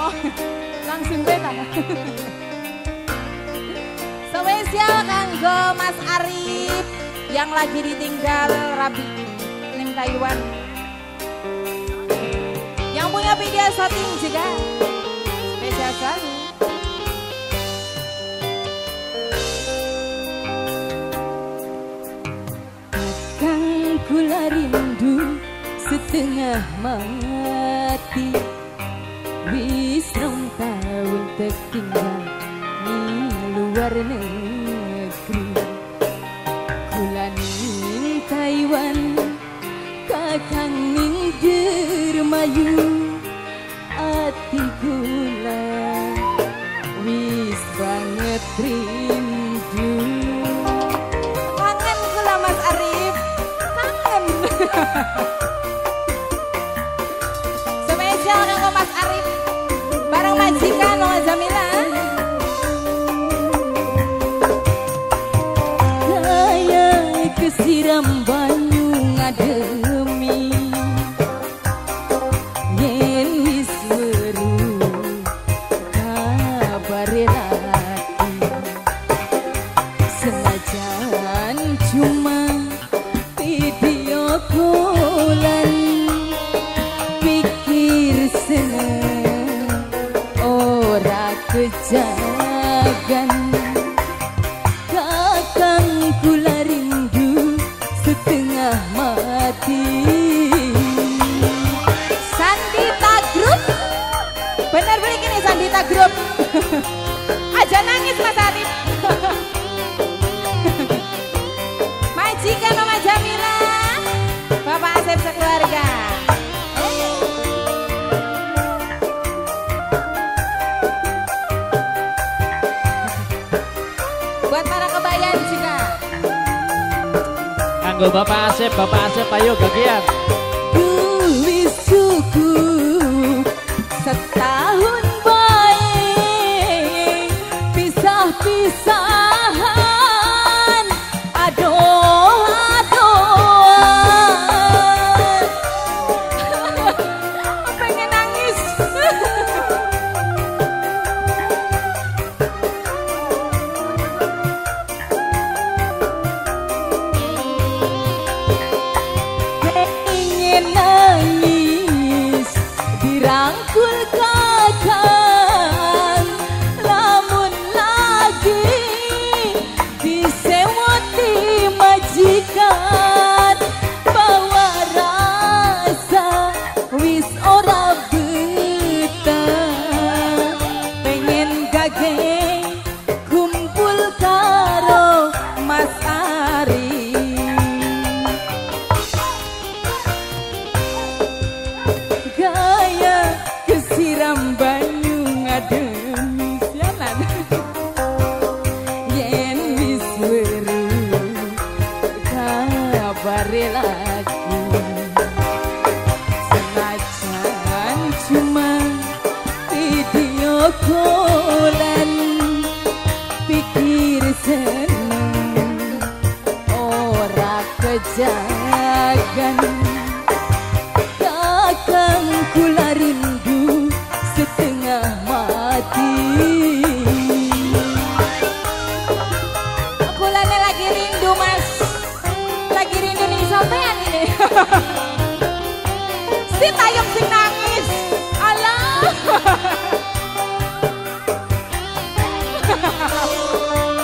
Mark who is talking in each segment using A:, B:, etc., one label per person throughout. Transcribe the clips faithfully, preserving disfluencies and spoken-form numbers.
A: Oh, langsung beta. Spesial kanggo Mas Arif yang lagi ditinggal Rabi Nim Taiwan. Yang punya video shooting juga spesial sekali. Kang kula rindu setengah mati, wis rong tahun tertinggal di luar negeri. Kula ning Taiwan, kakang ning Dermayu, ati kula wis banget rindu. Kangen kula Mas Arif, kangen. Spesial kanggo Mas Arif bareng majikan Mama Jamila. Kaya kesiram banyu ngademi, yen wis weru kabare lagi. Senajan cuma video callan, pikir seneng ora kejagan. Kakang kula rindu setengah mati. Sandita Group, bener bener gini Sandita Group. Aja nangis Mas Arif. Majikan Mama Jamila, Bapak Asep sekeluarga. Buat para kebayan juga.
B: Kanggo Bapak Asep, Bapak Asep ayo gagian.
A: Wis cukup setahun baik pisah-pisahan. Aduh, aduh, pengen nangis. Ingin nangis dirangkul kakang, lamun lagi disewoti majikan. Bawa rasa wis ora betah, pengen gageng kumpul karo Mas Arif. Gaya kesiram banyu ngademi sialan, yen wis weru kabare lagi. Senajan cuma video callan, pikir seneng ora kejagan. Kakang kula rindu setengah mati. Kulane lagi rindu Mas, lagi rindu nih sampean ini. Si Tayong sing nangis, alah.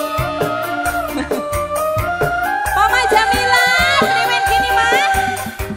A: Mama Jamila, priwen kini Mas?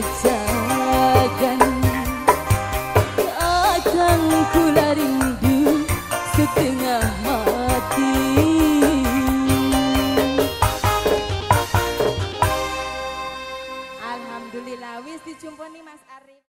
A: bejagan akan kula rindu setengah hati. Alhamdulillah wis dijumponi Mas Arif.